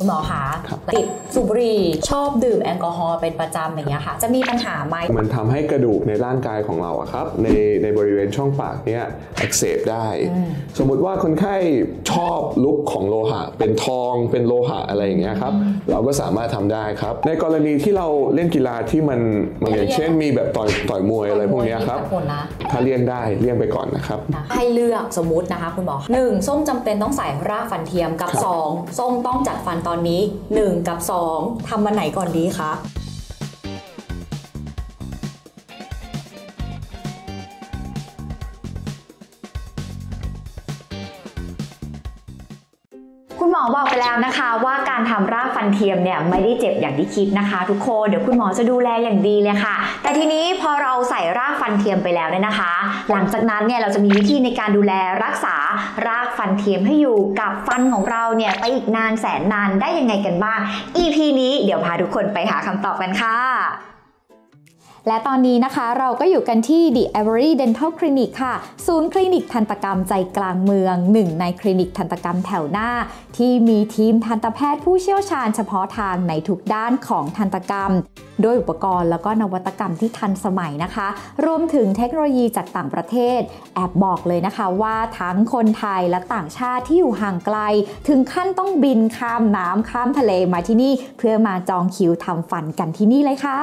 คุณหมอคะติดสูบบุหรี่ชอบดื่มแอลกอฮอล์เป็นประจำอย่างเงี้ยค่ะจะมีปัญหาไหมมันทำให้กระดูกในร่างกายของเราครับในบริเวณช่องปากเนี่ยอักเสบได้สมมุติว่าคนไข้ชอบลุคของโลหะเป็นทองเป็นโลหะอะไรอย่างเงี้ยครับเราก็สามารถทำได้ครับในกรณีที่เราเล่นกีฬาที่มันอย่างเช่นมีแบบต่อยมวยอะไรพวกนี้ครับถ้าเลี่ยงได้เลี่ยงไปก่อนนะครับให้เลือกสมมุตินะคะคุณหมอ1ส้มจำเป็นต้องใส่รากฟันเทียมกับ2ส้มต้องจัดฟันตอนนี้1กับ2ทำมันไหนก่อนดีคะคุณหมอบอกไปแล้วนะคะว่าการทำรากฟันเทียมเนี่ยไม่ได้เจ็บอย่างที่คิดนะคะทุกคนเดี๋ยวคุณหมอจะดูแลอย่างดีเลยค่ะแต่ทีนี้พอเราใส่รากฟันเทียมไปแล้วเนี่ยนะคะหลังจากนั้นเนี่ยเราจะมีวิธีในการดูแลรักษารากฟันเทียมให้อยู่กับฟันของเราเนี่ยไปอีกนานแสนนานได้ยังไงกันบ้าง EP นี้เดี๋ยวพาทุกคนไปหาคำตอบกันค่ะและตอนนี้นะคะเราก็อยู่กันที่ The Avery Dental Clinic ค่ะศูนย์คลินิกทันตกรรมใจกลางเมืองหนึ่งในคลินิกทันตกรรมแถวหน้าที่มีทีมทันตแพทย์ผู้เชี่ยวชาญเฉพาะทางในทุกด้านของทันตกรรมโดยอุปกรณ์แล้วก็นวัตกรรมที่ทันสมัยนะคะรวมถึงเทคโนโลยีจากต่างประเทศแอบบอกเลยนะคะว่าทั้งคนไทยและต่างชาติที่อยู่ห่างไกลถึงขั้นต้องบินข้ามน้ำข้ามทะเลมาที่นี่เพื่อมาจองคิวทำฟันกันที่นี่เลยค่ะ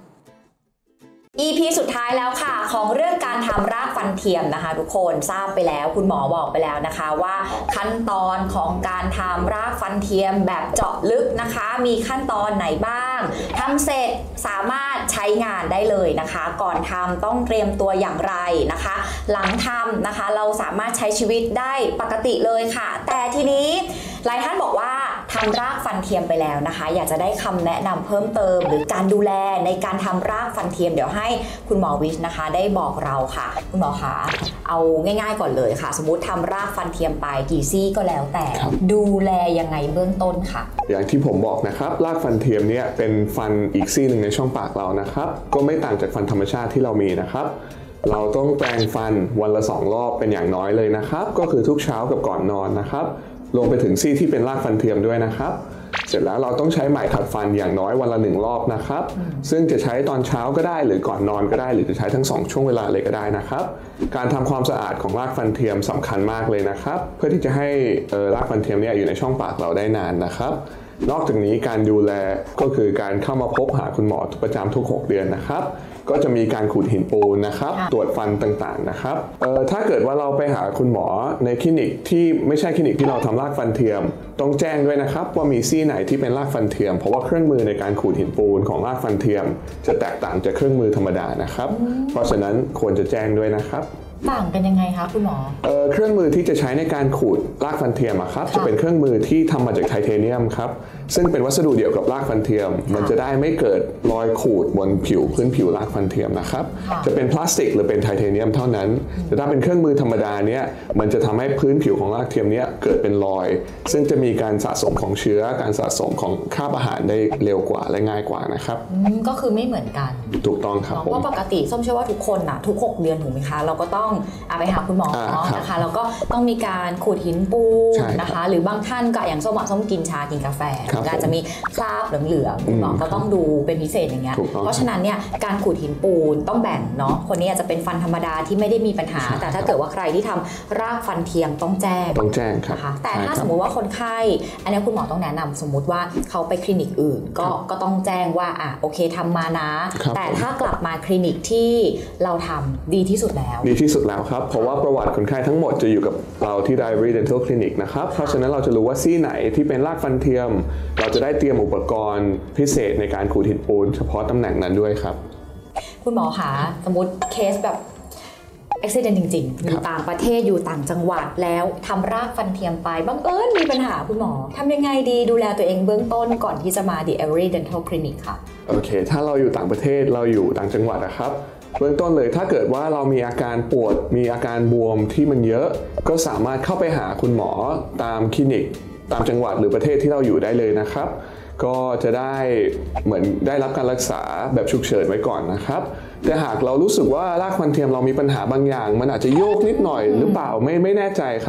EP สุดท้ายแล้วค่ะของเรื่องการทำรากฟันเทียมนะคะทุกคนทราบไปแล้วคุณหมอบอกไปแล้วนะคะว่าขั้นตอนของการทำรากฟันเทียมแบบเจาะลึกนะคะมีขั้นตอนไหนบ้างทำเสร็จสามารถใช้งานได้เลยนะคะก่อนทำต้องเตรียมตัวอย่างไรนะคะหลังทำนะคะเราสามารถใช้ชีวิตได้ปกติเลยค่ะแต่ทีนี้หลายท่านบอกว่าทำรากฟันเทียมไปแล้วนะคะอยากจะได้คำแนะนำเพิ่มเติมหรือการดูแลในการทำรากฟันเทียมเดี๋ยวให้คุณหมอวิชนะคะได้บอกเราค่ะคุณหมอคะเอาง่ายๆก่อนเลยค่ะสมมุติทำรากฟันเทียมไปกี่ซี่ก็แล้วแต่ดูแลยังไงเบื้องต้นค่ะอย่างที่ผมบอกนะครับรากฟันเทียมเนี่ยเป็นฟันอีกซี่หนึ่งในช่องปากเรานะครับก็ไม่ต่างจากฟันธรรมชาติที่เรามีนะครับเราต้องแปรงฟันวันละ2 รอบเป็นอย่างน้อยเลยนะครับก็คือทุกเช้ากับก่อนนอนนะครับรวมไปถึงซี่ที่เป็นรากฟันเทียมด้วยนะครับเสร็จแล้วเราต้องใช้ไหมขัดฟันอย่างน้อยวันละ1 รอบนะครับซึ่งจะใช้ตอนเช้าก็ได้หรือก่อนนอนก็ได้หรือจะใช้ทั้ง2 ช่วงเวลาเลยก็ได้นะครับการทำความสะอาดของรากฟันเทียมสำคัญมากเลยนะครับเพื่อที่จะให้รากฟันเทียมเนี่ยอยู่ในช่องปากเราได้นานนะครับนอกจากนี้การดูแลก็คือการเข้ามาพบหาคุณหมอประจำทุก6 เดือนนะครับก็จะมีการขูดหินปูนนะครับตรวจฟันต่างๆนะครับถ้าเกิดว่าเราไปหาคุณหมอในคลินิกที่ไม่ใช่คลินิกที่เราทำรากฟันเทียมต้องแจ้งด้วยนะครับว่ามีซี่ไหนที่เป็นรากฟันเทียมเพราะว่าเครื่องมือในการขูดหินปูนของรากฟันเทียมจะแตกต่างจากเครื่องมือธรรมดานะครับเพราะฉะนั้นควรจะแจ้งด้วยนะครับต่างกันยังไงคะคุณหมอเครื่องมือที่จะใช้ในการขูดรากฟันเทียมครับจะเป็นเครื่องมือที่ทำมาจากไทเทเนียมครับซึ่งเป็นวัสดุเดียวกับรากฟันเทียมมันจะได้ไม่เกิดรอยขูดบนพื้นผิวรากฟันเทียมนะครับจะเป็นพลาสติกหรือเป็นไทเทเนียมเท่านั้นแต่ถ้าเป็นเครื่องมือธรรมดาเนี่ยมันจะทำให้พื้นผิวของรากเทียมเนี่ยเกิดเป็นรอยซึ่งจะมีการสะสมของเชื้อการสะสมของคราบอาหารได้เร็วกว่าและง่ายกว่านะครับก็คือไม่เหมือนกันถูกต้องครับเพราะปกติส้มเชื่อว่าทุกคนนะทุก6 เดือนถูกไหมคะเราก็ต้องไปหาคุณหมอนะคะแล้วก็ต้องมีการขูดหินปูนนะคะหรือบางท่านก็อย่างส้มกินชากินกาแฟก็จะมีคราบเหลืองๆคุณหมอก็ต้องดูเป็นพิเศษอย่างเงี้ยเพราะฉะนั้นเนี่ยการขูดหินปูนต้องแบ่งเนาะคนนี้อาจจะเป็นฟันธรรมดาที่ไม่ได้มีปัญหาแต่ถ้าเกิดว่าใครที่ทำรากฟันเทียมต้องแจ้งครับแต่ถ้าสมมุติว่าคนไข้อันนี้คุณหมอต้องแนะนำสมมุติว่าเขาไปคลินิกอื่นก็ต้องแจ้งว่าโอเคทำมานะแต่ถ้ากลับมาคลินิกที่เราทำดีที่สุดแล้วครับเพราะว่าประวัติคนไข้ทั้งหมดจะอยู่กับเราที่ The Avery Dental Clinic นะครับเพราะฉะนั้นเราจะรู้ว่าซี่ไหนที่เป็นรากฟันเทียมเราจะได้เตรียมอุปกรณ์พิเศษในการขูดหินปูนเฉพาะตำแหน่งนั้นด้วยครับคุณหมอคะสมมติเคสแบบอุบัติเหตุจริงๆอยู่ต่างประเทศอยู่ต่างจังหวัดแล้วทำรากฟันเทียมไปบังเอิญมีปัญหาคุณหมอทำยังไงดีดูแลตัวเองเบื้องต้นก่อนที่จะมา The Avery Dental Clinic ค่ะโอเคถ้าเราอยู่ต่างประเทศเราอยู่ต่างจังหวัดนะครับเบื้องต้นเลยถ้าเกิดว่าเรามีอาการปวดมีอาการบวมที่มันเยอะก็สามารถเข้าไปหาคุณหมอตามคลินิกตามจังหวัดหรือประเทศที่เราอยู่ได้เลยนะครับก็จะได้เหมือนได้รับการรักษาแบบฉุกเฉินไว้ก่อนนะครับแต่หากเรารู้สึกว่ารากฟันเทียมเรามีปัญหาบางอย่างมันอาจจะโยกนิดหน่อยหรือเปล่าไม่แน่ใจครับ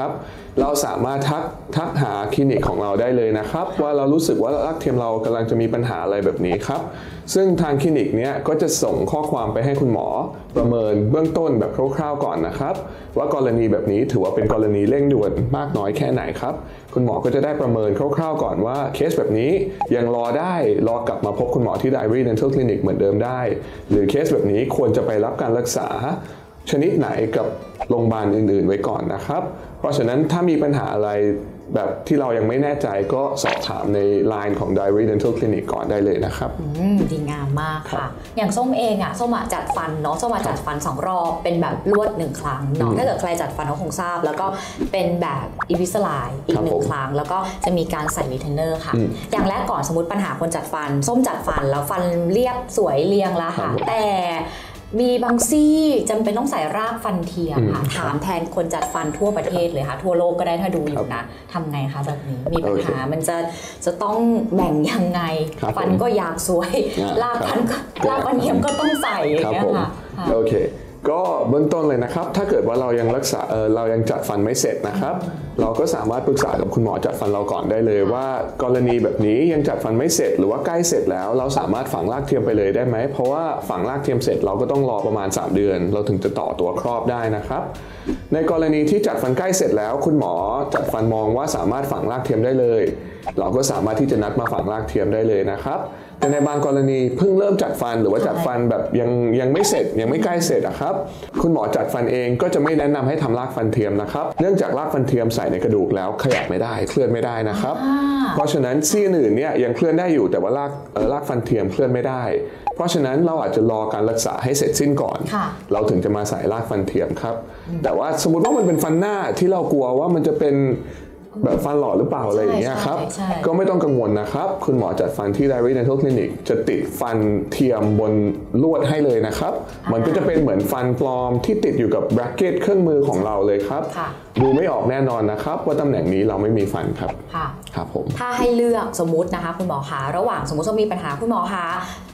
เราสามารถทักหาคลินิกของเราได้เลยนะครับว่าเรารู้สึกว่ารากเทียมเรากำลังจะมีปัญหาอะไรแบบนี้ครับซึ่งทางคลินิกเนี้ยก็จะส่งข้อความไปให้คุณหมอประเมินเบื้องต้นแบบคร่าวๆก่อนนะครับว่ากรณีแบบนี้ถือว่าเป็นกรณีเร่งด่วนมากน้อยแค่ไหนครับคุณหมอก็จะได้ประเมินคร่าวๆก่อนว่าเคสแบบนี้ยังรอกลับมาพบคุณหมอที่ Diary Dental Clinic เหมือนเดิมได้หรือเคสแบบนี้ควรจะไปรับการรักษาชนิดไหนกับโรงพยาบาลอื่นๆไว้ก่อนนะครับเพราะฉะนั้นถ้ามีปัญหาอะไรแบบที่เรายังไม่แน่ใจก็สอบถามใน Line ของ Diary Dental Clinic ก่อนได้เลยนะครับดีงามมากค่ะอย่างส้มเองส้มจัดฟันเนาะส้มจัดฟัน2 รอบเป็นแบบลวด1 ครั้งเนาะถ้าเกิดใครจัดฟันก็คงทราบแล้วก็เป็นแบบอิวิสไลน์อีก1 ครั้งแล้วก็จะมีการใส่รีเทนเนอร์ค่ะอย่างแรกก่อนสมมติปัญหาคนจัดฟันส้มจัดฟันแล้วฟันเรียบสวยเรียงแล้วค่ะแต่มีบางซี่จำเป็นต้องใส่รากฟันเทียมค่ะถามแทนคนจัดฟันทั่วประเทศเลยค่ะทั่วโลกก็ได้ถ้าดูอยู่นะทำไงคะแบบนี้มีปัญหามันจะต้องแบ่งยังไงฟันก็อยากสวยรากฟันเทียมก็ต้องใส่อย่างเงี้ยค่ะโอเคก็เบื้องต้นเลยนะครับถ้าเกิดว่าเรายังจัดฟันไม่เสร็จนะครับเราก็สามารถปรึกษากับคุณหมอจัดฟันเราก่อนได้เลยว่ากรณีแบบนี้ยังจัดฟันไม่เสร็จหรือว่าใกล้เสร็จแล้วเราสามารถฝังรากเทียมไปเลยได้ไหมเพราะว่าฝังรากเทียมเสร็จเราก็ต้องรอประมาณ3 เดือนเราถึงจะต่อตัวครอบได้นะครับในกรณีที่จัดฟันใกล้เสร็จแล้วคุณหมอจัดฟันมองว่าสามารถฝังรากเทียมได้เลยเราก็สามารถที่จะนัดมาฝังรากเทียมได้เลยนะครับแต่ในบางกรณีเพิ่งเริ่มจัดฟันหรือว่าจัดฟันแบบยังไม่เสร็จยังไม่ใกล้เสร็จครับคุณหมอจัดฟันเองก็จะไม่แนะนำให้ทำรากฟันเทียมนะครับเนื่องจากรากฟันเทียมใส่ในกระดูกแล้วขยับไม่ได้เคลื่อนไม่ได้นะครับเพราะฉะนั้นซี่อื่นเนี่ยยังเคลื่อนได้อยู่แต่ว่ารากฟันเทียมเคลื่อนไม่ได้เพราะฉะนั้นเราอาจจะรอการรักษาให้เสร็จสิ้นก่อนเราถึงจะมาใส่รากฟันเทียมครับแต่ว่าสมมติว่ามันเป็นฟันหน้าที่เรากลัวว่ามันจะเป็นแบบฟันหล่อหรือเปล่าอะไรอย่างเงี้ยครับก็ไม่ต้องกังวลนะครับคุณหมอจัดฟันที่ Diary Dental Clinic จะติดฟันเทียมบนลวดให้เลยนะครับมันก็จะเป็นเหมือนฟันปลอมที่ติดอยู่กับแบรกเก็ตเครื่องมือของเราเลยครับดูไม่ออกแน่นอนนะครับว่าตำแหน่งนี้เราไม่มีฟันครับครับผมถ้าให้เลือกสมมุตินะคะคุณหมอคะระหว่างสมมติส้มมีปัญหาคุณหมอคะ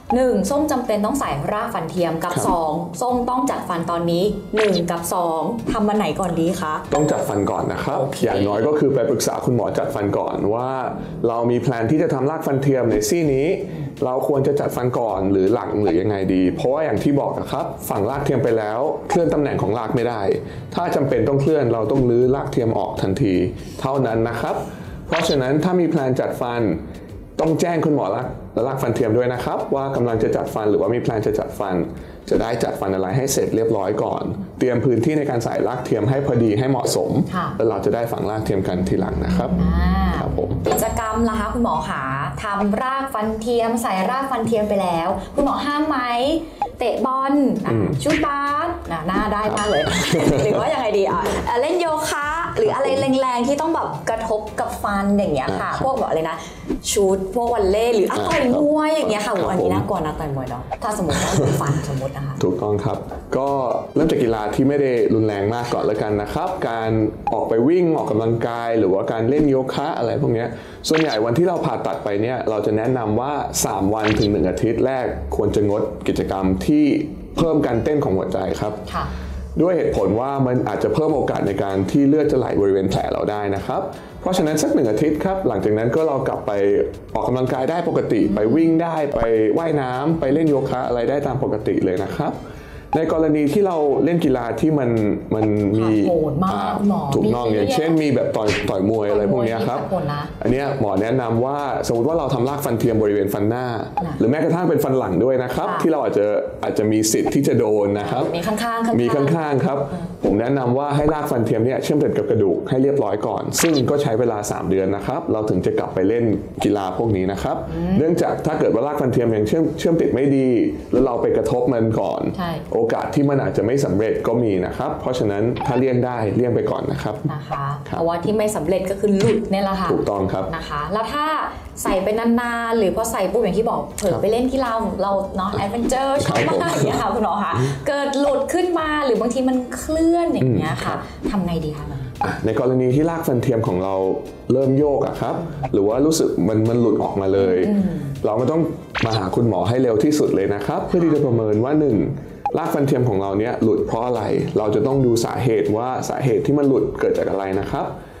1ส้มจำเป็นต้องใส่รากฟันเทียมกับ2ส้มต้องจัดฟันตอนนี้1กับ2ทำมันไหนก่อนดีคะต้องจัดฟันก่อนนะครับอย่างน้อยก็คือไปปรึกษาคุณหมอจัดฟันก่อนว่าเรามีแพลนที่จะทำรากฟันเทียมในซี่นี้เราควรจะจัดฟันก่อนหรือหลังหรือยังไงดีเพราะว่าอย่างที่บอกนะครับฝังรากเทียมไปแล้วเคลื่อนตำแหน่งของรากไม่ได้ถ้าจำเป็นต้องเคลื่อนเราต้องรื้อรากเทียมออกทันทีเท่านั้นนะครับเพราะฉะนั้นถ้ามีแพลนจัดฟันต้องแจ้งคุณหมอรากฟันเทียมด้วยนะครับว่ากำลังจะจัดฟันหรือว่ามีแพลนจะจัดฟันจะได้จัดฟันอะไรให้เสร็จเรียบร้อยก่อนเตรียมพื้นที่ในการใส่รากเทียมให้พอดีให้เหมาะสมแล้วเราจะได้ฝังรากเทียมกันทีหลังนะครับครับผมกิจกรรมล่ะคะคุณหมอคะทำรากฟันเทียมใส่รากฟันเทียมไปแล้วคุณหมอห้ามไหมเตะบอลชุดบาสหน้าได้มากเลยหรือว่ายังไงดีเล่นโยคะหรืออะไรแรงๆที่ต้องแบบกระทบกับฟันอย่างเงี้ยค่ะพวกแบบอะไรนะชุดพวกวอลเลย์หรือต่อยมวยอย่างเงี้ยค่ะอันนี้น่ากลัวนะต่อยมวยเนาะถ้าสมมติว่าฟันสมมตินะคะถูกต้องครับก็เริ่มจากกีฬาที่ไม่ได้รุนแรงมากก่อนแล้วกันนะครับการออกไปวิ่งออกกำลังกายหรือว่าการเล่นโยคะอะไรพวกนี้ส่วนใหญ่วันที่เราผ่าตัดไปเนี่ยเราจะแนะนำว่า3 วันถึง1 อาทิตย์แรกควรจะงดกิจกรรมที่เพิ่มการเต้นของหัวใจครับด้วยเหตุผลว่ามันอาจจะเพิ่มโอกาสในการที่เลือดจะไหลบริเวณแผลเราได้นะครับเพราะฉะนั้นสัก1 อาทิตย์ครับหลังจากนั้นก็เรากลับไปออกกำลังกายได้ปกติไปวิ่งได้ไปว่ายน้ำไปเล่นโยคะอะไรได้ตามปกติเลยนะครับในกรณีที่เราเล่นกีฬาที่มันมีถูกต้องอย่างเช่นมีแบบต่อยมวยอะไรพวกนี้ครับอันนี้หมอแนะนำว่าสมมติว่าเราทำรากฟันเทียมบริเวณฟันหน้าหรือแม้กระทั่งเป็นฟันหลังด้วยนะครับที่เราอาจจะมีสิทธิ์ที่จะโดนนะครับมีข้างๆครับผมแนะนำว่าให้รากฟันเทียมเนี่ยเชื่อมติดกับกระดูกให้เรียบร้อยก่อนซึ่งก็ใช้เวลา3 เดือนนะครับเราถึงจะกลับไปเล่นกีฬาพวกนี้นะครับเนื่องจากถ้าเกิดว่ารากฟันเทียมยังเชื่อมติดไม่ดีแล้วเราไปกระทบมันก่อนโอกาสที่มันอาจจะไม่สำเร็จก็มีนะครับเพราะฉะนั้นถ้าเลี่ยงได้เลี่ยงไปก่อนนะครับเพราะว่าที่ไม่สำเร็จก็คือหลุดนี่แหละค่ะถูกต้องครับนะคะแล้วถ้าใส่ไปนานๆหรือพอใส่ปุ๊บอย่างที่บอกเผลอไปเล่นที่เราเนาะแอดเวนเจอร์ชอบมากอย่างเงี้ยค่ะคุณหมอคะเกิดหลุดขึ้นมาหรือบางทีมันเคลื่อนอย่างเงี้ยค่ะทำไงดีคะในกรณีที่รากฟันเทียมของเราเริ่มโยกครับหรือว่ารู้สึกมันหลุดออกมาเลยเราก็ต้องมาหาคุณหมอให้เร็วที่สุดเลยนะครับเพื่อที่จะประเมินว่า1รากฟันเทียมของเราเนี่ยหลุดเพราะอะไรเราจะต้องดูสาเหตุว่าสาเหตุที่มันหลุดเกิดจากอะไรนะครับ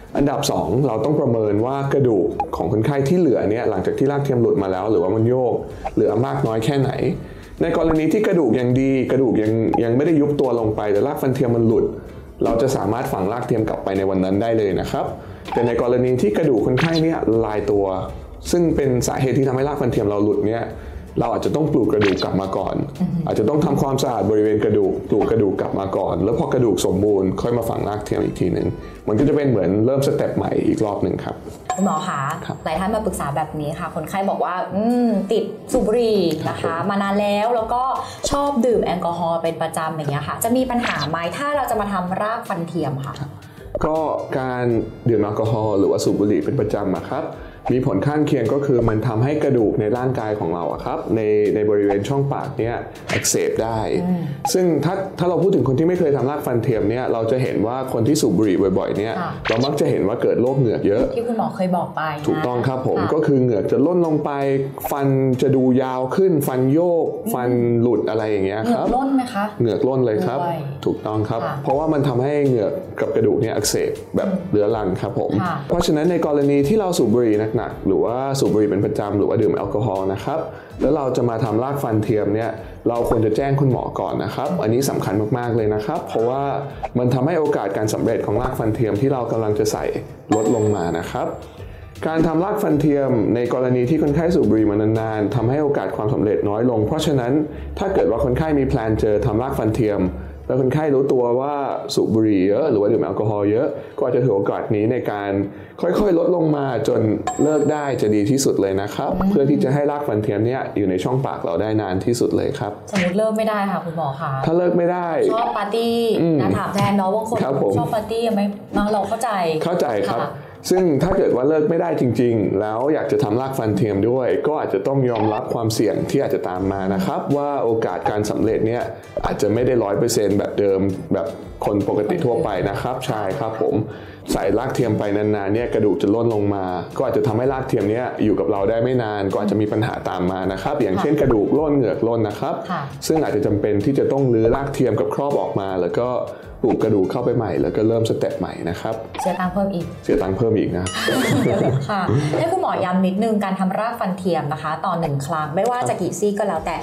อันดับ 2เราต้องประเมินว่ากระดูกของคนไข้ที่เหลือเนี่ยหลังจากที่รากเทียมหลุดมาแล้วหรือว่ามันโยกเหลือมากน้อยแค่ไหนในกรณีที่กระดูกยังดีกระดูกยังไม่ได้ยุบตัวลงไปแต่รากฟันเทียมมันหลุดเราจะสามารถฝังรากเทียมกลับไปในวันนั้นได้เลยนะครับแต่ในกรณีที่กระดูกคนไข้เนี่ยลายตัวซึ่งเป็นสาเหตุที่ทำให้รากฟันเทียมเราหลุดเนี่ยเราอาจจะต้องปลูกกระดูกกลับมาก่อนอาจจะต้องทำความสะอาดบริเวณกระดูกปลูกกระดูกกลับมาก่อนแล้วพอกระดูกสมบูรณ์ค่อยมาฝังรากเทียมอีกทีหนึ่งมันก็จะเป็นเหมือนเริ่มสเต็ปใหม่อีกรอบหนึ่งครับคุณหมอคะหลายท่านมาปรึกษาแบบนี้ค่ะคนไข้บอกว่าติดสูบบุหรี่นะคะมานานแล้วก็ชอบดื่มแอลกอฮอล์เป็นประจำอย่างเงี้ยค่ะจะมีปัญหาไหมถ้าเราจะมาทำรากฟันเทียมค่ะก็การดื่มแอลกอฮอล์หรือว่าสูบบุหรี่เป็นประจำครับมีผลข้างเคียงก็คือมันทำให้กระดูกในร่างกายของเราครับในบริเวณช่องปากเนี่ยอักเสบได้ซึ่งถ้าเราพูดถึงคนที่ไม่เคยทำรากฟันเทียมเนี่ยเราจะเห็นว่าคนที่สูบบุหรี่บ่อยๆเนี่ยเรามักจะเห็นว่าเกิดโรคเหงือกเยอะที่คุณหมอเคยบอกไปถูกต้องครับผมก็คือเหงือกจะล่นลงไปฟันจะดูยาวขึ้นฟันโยกฟันหลุดอะไรอย่างเงี้ยครับเหงือกล่นไหมคะเหงือกล่นเลยครับถูกต้องครับเพราะว่ามันทำให้เหงือกกับกระดูกเนี่ยอักเสบแบบเรื้อรังครับผมเพราะฉะนั้นในกรณีที่เราสูบบุหรี่หนักๆหรือว่าสูบบุหรี่เป็นประจำหรือว่าดื่มแอลกอฮอล์นะครับแล้วเราจะมาทำรากฟันเทียมเนี่ยเราควรจะแจ้งคุณหมอก่อนนะครับอันนี้สำคัญมากๆเลยนะครับเพราะว่ามันทำให้โอกาสการสำเร็จของรากฟันเทียมที่เรากำลังจะใส่ลดลงมานะครับการทำรากฟันเทียมในกรณีที่คนไข้สูบบุหรี่มานานๆทำให้โอกาสความสำเร็จน้อยลงเพราะฉะนั้นถ้าเกิดว่าคนไข้มีแพลนทำรากฟันเทียมแล้วคนไข้รู้ตัวว่าสูบบุหรี่เยอะหรือว่าดื่มแอลกอฮอล์เยอะก็อาจจะถือโอกาสนี้ในการค่อยๆลดลงมาจนเลิกได้จะดีที่สุดเลยนะครับเพื่อที่จะให้รากฟันเทียมเนี่ยอยู่ในช่องปากเราได้นานที่สุดเลยครับสมมติเลิกไม่ได้ค่ะคุณหมอคะถ้าเลิกไม่ได้ชอบปาร์ตี้นะถามแทนเนาะว่าคนชอบปาร์ตี้ยังไม่เราเข้าใจครับซึ่งถ้าเกิดว่าเลิกไม่ได้จริงๆแล้วอยากจะทำรากฟันเทียมด้วยก็อาจจะต้องยอมรับความเสี่ยงที่อาจจะตามมานะครับว่าโอกาสการสำเร็จเนี่ยอาจจะไม่ได้ 100% แบบเดิมแบบคนปกติทั่วไปนะครับใช่ครับผมใส่รากเทียมไปนานๆเนี่ยกระดูกจะล่นลงมาก็อาจจะทำให้รากเทียมเนี่ยอยู่กับเราได้ไม่นานก็อาจจะมีปัญหาตามมานะครับอย่างเช่นกระดูกล่นเหงือกล่นนะครับซึ่งอาจจะจำเป็นที่จะต้องรื้อรากเทียมกับครอบออกมาแล้วก็ปลูกกระดูกเข้าไปใหม่แล้วก็เริ่มสเต็ปใหม่นะครับเสียตังค์เพิ่มอีกนะค่ะให้คุณหมอย้ำนิดนึงการทำรากฟันเทียมนะคะต่อ1ครั้งไม่ว่าจะกี่ซี่ก็แล้วแต่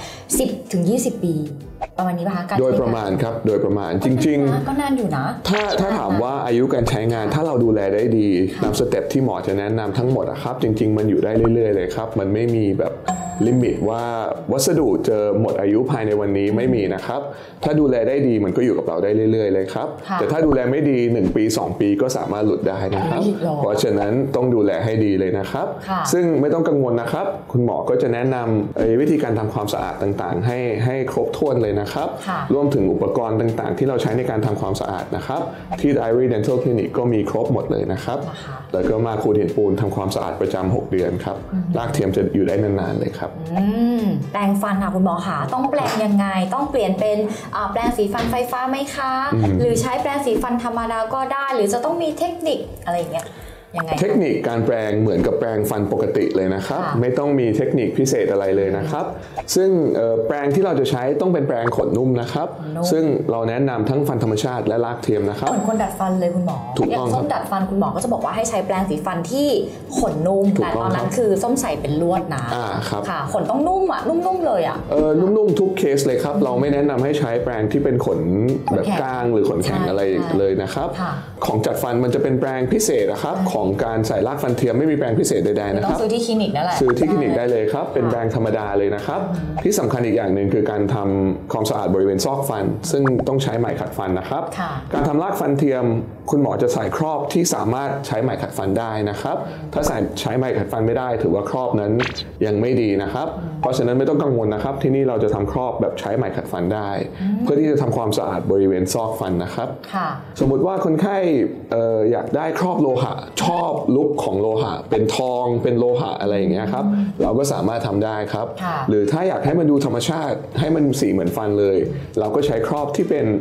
10-20 ปีประมาณนี้ป่ะคะโดยประมาณครับโดยประมาณจริงๆก็นานอยู่นะถ้าถามว่าอายุการใช้งานถ้าเราดูแลได้ดีตามสเต็ปที่หมอจะแนะนำทั้งหมดครับจริงๆมันอยู่ได้เรื่อยๆเลยครับมันไม่มีแบบลิมิตว่าวัสดุจะหมดอายุภายในวันนี้ไม่มีนะครับถ้าดูแลได้ดีมันก็อยู่กับเราได้เรื่อยๆเลยครับแต่ถ้าดูแลไม่ดี1 ปี 2 ปีก็สามารถหลุดได้นะครับเพราะฉะนั้นต้องดูแลให้ดีเลยนะครับซึ่งไม่ต้องกังวลนะครับคุณหมอก็จะแนะนำวิธีการทำความสะอาดต่างๆให้ครบถ้วนเลยนะครับรวมถึงอุปกรณ์ต่างๆที่เราใช้ในการทำความสะอาดนะครับที่ Diary Dental Clinic ก็มีครบหมดเลยนะครับแล้วก็มาคูดหินปูนทำความสะอาดประจำ6 เดือนครับรากเทียมจะอยู่ได้นานๆเลยครับแปรงฟันค่ะคุณหมอคะต้องแปรงยังไงต้องเปลี่ยนเป็นแปรงสีฟันไฟฟ้าไหมคะหรือใช้แปรงสีฟันธรรมดาก็ได้หรือจะต้องมีเทคนิคอะไรอย่างเงี้ยเทคนิคการแปรงเหมือนกับแปรงฟันปกติเลยนะครับไม่ต้องมีเทคนิคพิเศษอะไรเลยนะครับซึ่งแปรงที่เราจะใช้ต้องเป็นแปรงขนนุ่มนะครับซึ่งเราแนะนำทั้งฟันธรรมชาติและรากเทียมนะครับเหมือนคนดัดฟันเลยคุณหมอถูกต้องครับส้มดัดฟันคุณหมอก็จะบอกว่าให้ใช้แปรงสีฟันที่ขนนุ่มแต่ตอนนั้นคือส้มใส่เป็นลวดนะครับค่ะขนต้องนุ่มนุ่มเลยนุ่มทุกเคสเลยครับเราไม่แนะนำให้ใช้แปรงที่เป็นขนแบบกลางหรือขนแข็งอะไรเลยนะครับของจัดฟันมันจะเป็นแปรงพิเศษนะครับของการใส่รากฟันเทียมไม่มีแปรงพิเศษใดๆนะครับต้องซื้อที่คลินิกนั่นแหละซื้อที่คลินิกได้เลยครับเป็นแปรงธรรมดาเลยนะครับที่สำคัญอีกอย่างหนึ่งคือการทำความสะอาดบริเวณซอกฟันซึ่งต้องใช้ไหมขัดฟันนะครับการทำรากฟันเทียมคุณหมอจะใส่ครอบที่สามารถใช้ไหมขัดฟันได้นะครับถ้าใช้ไหมขัดฟันไม่ได้ถือว่าครอบนั้นยังไม่ดีนะครับเพราะฉะนั้นไม่ต้องกังวลนะครับที่นี่เราจะทำครอบแบบใช้ไหมขัดฟันได้เพื่อที่จะทำความสะอาดบริเวณซอกฟันนะครับสมมุติว่าคนไข้อยากได้ครอบโลหะชอบลุคของโลหะเป็นทองเป็นโลหะอะไรอย่างเงี้ยครับเราก็สามารถทำได้ครับหรือถ้าอยากให้มันดูธรรมชาติให้มันสีเหมือนฟันเลยเราก็ใช้ครอบที่เป็น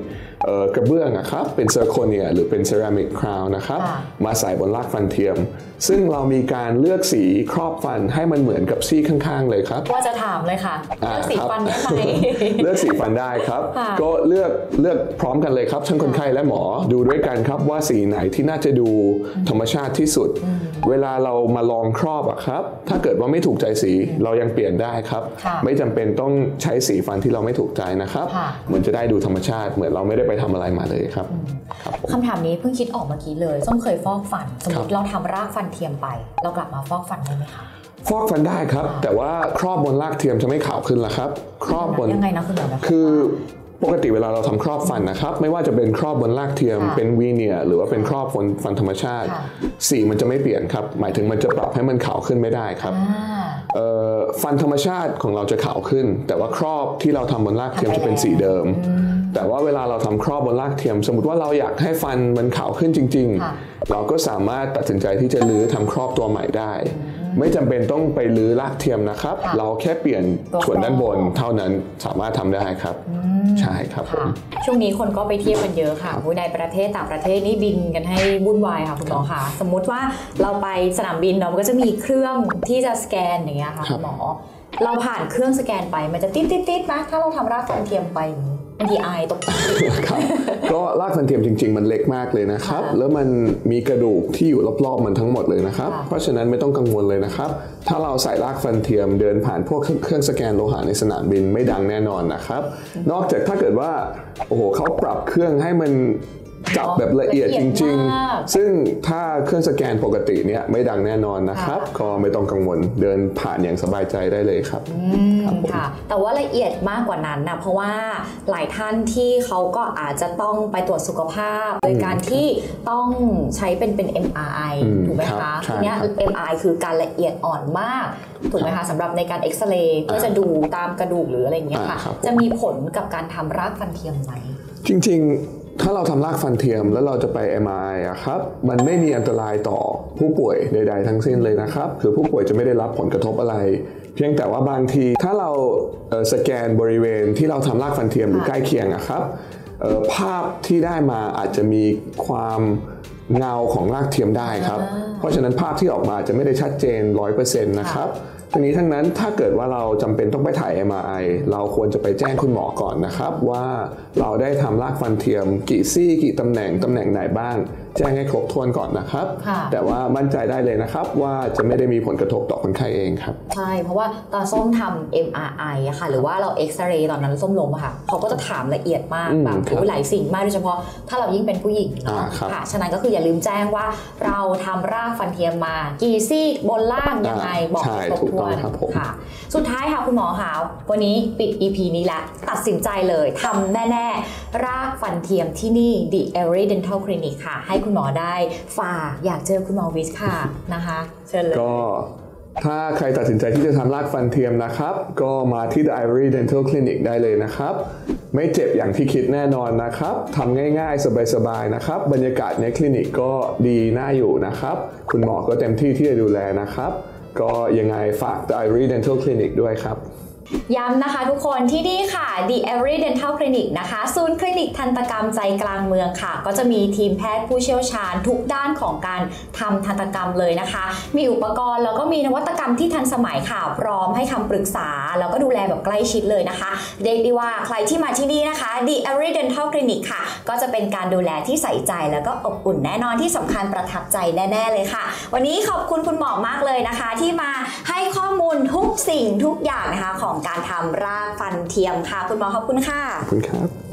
กระเบื้องครับเป็นเซอร์โคเนียหรือเป็นเซรามิกคราวนะครับมาใส่บนรากฟันเทียมซึ่งเรามีการเลือกสีครอบฟันให้มันเหมือนกับซี่ข้างๆเลยครับว่าจะถามเลยค่ะเลือกสีฟันได้ไหมเลือกสีฟันได้ครับก็เลือกพร้อมกันเลยครับทั้งคนไข้และหมอดูด้วยกันครับว่าสีไหนที่น่าจะดูธรรมชาติที่สุดเวลาเรามาลองครอบครับถ้าเกิดว่าไม่ถูกใจสีเรายังเปลี่ยนได้ครับไม่จำเป็นต้องใช้สีฟันที่เราไม่ถูกใจนะครับเหมือนจะได้ดูธรรมชาติเหมือนเราไม่ได้ไปทำอะไรมาเลยครับคำถามนี้เพิ่งคิดออกเมื่อกี้เลยส้มเคยฟอกฟันสมมติเราทำรากฟันเทียมไปเรากลับมาฟอกฟันได้ไหมคะฟอกฟันได้ครับแต่ว่าครอบบนรากเทียมจะไม่ขาวขึ้นละครับครอบบนยังไงนะคุณหมอคือปกติเวลาเราทำครอบฟันนะครับไม่ว่าจะเป็นครอบบนรากเทียมเป็นวีเนียร์หรือว่าเป็นครอบบนฟันธรรมชาติสีมันจะไม่เปลี่ยนครับหมายถึงมันจะปรับให้มันขาวขึ้นไม่ได้ครับฟันธรรมชาติของเราจะขาวขึ้นแต่ว่าครอบที่เราทำบนรากเทียมจะเป็นสีเดิมแต่ว่าเวลาเราทำครอบบนรากเทียมสมมติว่าเราอยากให้ฟันมันขาวขึ้นจริงๆเราก็สามารถตัดสินใจที่จะรื้อทำครอบตัวใหม่ได้ไม่จำเป็นต้องไปรื้อรากเทียมนะครับเราแค่เปลี่ยนส่วนด้านบนเท่านั้นสามารถทำได้ครับใช่ครับผมช่วงนี้คนก็ไปเที่ยวกันเยอะค่ะในประเทศต่างประเทศนี่บินกันให้วุ่นวายค่ะคุณหมอค่ะสมมุติว่าเราไปสนามบินเราก็จะมีเครื่องที่จะสแกนอย่างเงี้ยค่ะคุณหมอเราผ่านเครื่องสแกนไปมันจะติดนะถ้าเราทำรากฟันเทียมไปบางทีอายตกใจก็รากฟันเทียมจริงๆมันเล็กมากเลยนะครับแล้วมันมีกระดูกที่อยู่รอบๆมันทั้งหมดเลยนะครับเพราะฉะนั้นไม่ต้องกังวลเลยนะครับถ้าเราใส่รากฟันเทียมเดินผ่านพวกเครื่องสแกนโลหะในสนามบินไม่ดังแน่นอนนะครับนอกจากถ้าเกิดว่าโอ้โหเขาปรับเครื่องให้มันจับแบบละเอียดจริงๆซึ่งถ้าเครื่องสแกนปกติเนี่ยไม่ดังแน่นอนนะครับก็ไม่ต้องกังวลเดินผ่านอย่างสบายใจได้เลยครับค่ะแต่ว่าละเอียดมากกว่านั้นนะเพราะว่าหลายท่านที่เขาก็อาจจะต้องไปตรวจสุขภาพโดยการที่ต้องใช้เป็น MRI ถูกไหมคะทีนี้ MRI คือการละเอียดอ่อนมากถูกไหมคะสำหรับในการเอ็กซเรย์เพื่อจะดูตามกระดูกหรืออะไรอย่างเงี้ยค่ะจะมีผลกับการทำรากฟันเทียมไหมจริงๆถ้าเราทำรากฟันเทียมแล้วเราจะไป MRI ครับมันไม่มีอันตรายต่อผู้ป่วยใดๆทั้งสิ้นเลยนะครับคือผู้ป่วยจะไม่ได้รับผลกระทบอะไรเพียงแต่ว่าบางทีถ้าเราสแกนบริเวณที่เราทำรากฟันเทียมหรือใกล้เคียงครับภาพที่ได้มาอาจจะมีความเงาของรากเทียมได้ครับเพราะฉะนั้นภาพที่ออกมาจะไม่ได้ชัดเจน 100% นะครับทั้งนี้ทั้งนั้นถ้าเกิดว่าเราจำเป็นต้องไปถ่าย MRI เราควรจะไปแจ้งคุณหมอก่อนนะครับว่าเราได้ทำรากฟันเทียมกี่ซี่กี่ตำแหน่งไหนบ้างแจ้งให้ครบถ้วนก่อนนะครับแต่ว่ามั่นใจได้เลยนะครับว่าจะไม่ได้มีผลกระทบต่อคนไข้เองครับใช่เพราะว่าตอนส้มทำ MRI อะค่ะหรือว่าเราเอ็กซเรย์ตอนนั้นส้มลงค่ะเขาก็จะถามละเอียดมากแบบหลายสิ่งมากโดยเฉพาะถ้าเรายิ่งเป็นผู้หญิงค่ะฉะนั้นก็คืออย่าลืมแจ้งว่าเราทำรากฟันเทียมมากี่ซี่บนล่างยังไงบอกครบถ้วนค่ะสุดท้ายค่ะคุณหมอค่ะวันนี้ปิด EP นี้แล้วตัดสินใจเลยทำแน่ๆรากฟันเทียมที่นี่ The Every Dental Clinic ค่ะให้คุณหมอได้ฝากอยากเจอคุณหมอวิสค่ะนะคะเชิญเลยก็ถ้าใครตัดสินใจที่จะทำรากฟันเทียมนะครับก็มาที่ The Every Dental Clinic ได้เลยนะครับไม่เจ็บอย่างที่คิดแน่นอนนะครับทำง่ายๆสบายๆนะครับบรรยากาศในคลินิกก็ดีน่าอยู่นะครับคุณหมอก็เต็มที่ที่จะดูแลนะครับก็ยังไงฝาก The Every Dental Clinic ด้วยครับย้ำนะคะทุกคนที่นี่ค่ะ The Every Dental Clinic นะคะศูนย์คลินิกทันตกรรมใจกลางเมืองค่ะก็จะมีทีมแพทย์ผู้เชี่ยวชาญทุกด้านของการทำทันตกรรมเลยนะคะมีอุปกรณ์แล้วก็มีนวัตกรรมที่ทันสมัยค่ะพร้อมให้คำปรึกษาแล้วก็ดูแลแบบใกล้ชิดเลยนะคะเรียกได้ว่าใครที่มาที่นี่นะคะ The Every Dental Clinic ค่ะก็จะเป็นการดูแลที่ใส่ใจแล้วก็อบอุ่นแน่นอนที่สำคัญประทับใจแน่ๆเลยค่ะวันนี้ขอบคุณคุณหมอมากเลยนะคะที่มาให้ข้อมูลทุกสิ่งทุกอย่างนะคะของการทำรากฟันเทียมค่ะคุณหมอขอบคุณค่ะขอบคุณครับ